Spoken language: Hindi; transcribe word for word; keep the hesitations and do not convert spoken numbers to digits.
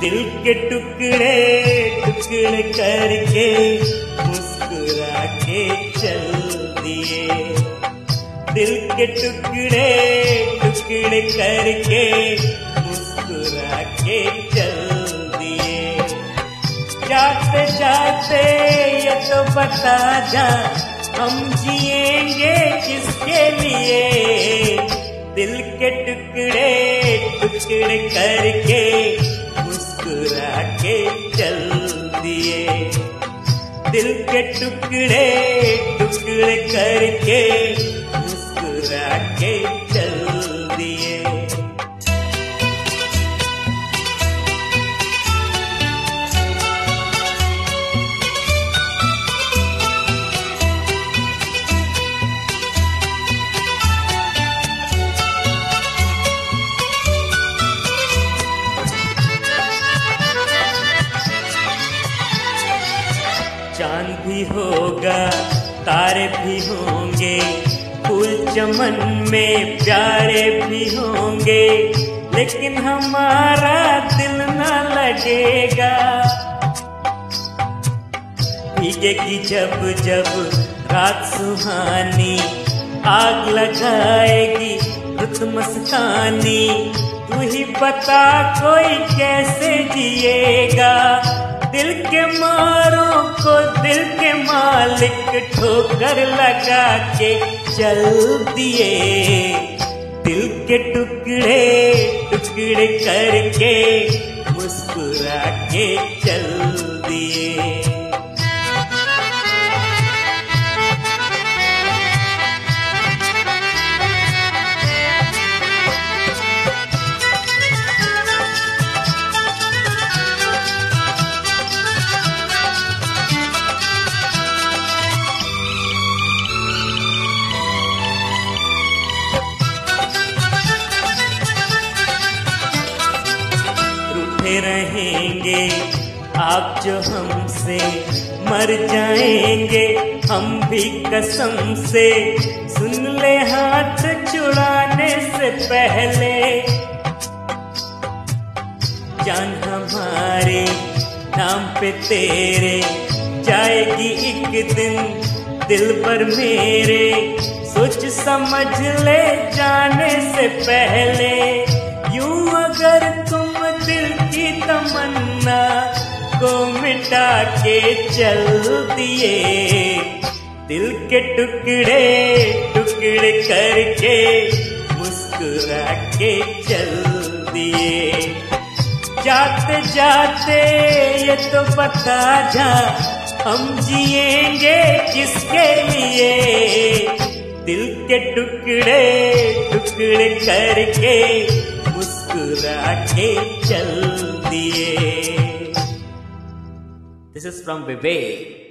दिल के टुकड़े टुकड़े करके मुस्कुरा के चल दिए। दिल के टुकड़े टुकड़े करके मुस्कुरा के चल दिए। जाते जाते ये तो बता जा, हम जिएंगे किसके लिए। दिल के टुकड़े टुकड़े करके मुस्कुरा के चल दिए। दिल के टुकड़े टुकड़े करके मुस्कुरा के चल दिए। चांद भी होगा, तारे भी होंगे, फूल चमन में प्यारे भी होंगे, लेकिन हमारा दिल ना लगेगा। भीगेगी जब जब रात सुहानी, आग लगाएगी रुत मस्तानी। तू ही बता कोई कैसे जिएगा। दिल के मारों को दिल के मालिक ठोकर लगा के चल दिए। दिल के टुकड़े टुकड़े करके मुस्कुरा के चल दिए। रहेंगे आप जो हमसे, मर जाएंगे हम भी कसम से। सुन ले हाथ छुड़ाने से पहले, जान हमारे नाम पे तेरे जाएगी एक दिन दिल पर मेरे। सोच समझ ले जाने से पहले, यूं अगर तुम दिल की तमन्ना को मिटा के चल दिए। दिल के टुकड़े टुकड़े करके मुस्कुरा के चल दिए। जाते जाते ये तो बता जा, हम जिएंगे किसके लिए। दिल के टुकड़े टुकड़े करके मुस्कुरा के चल दिए। This is from Vivek.